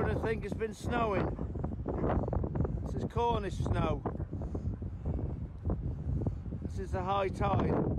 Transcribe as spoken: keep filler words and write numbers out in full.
gonna think it's been snowing. This is Cornish snow. This is the high tide.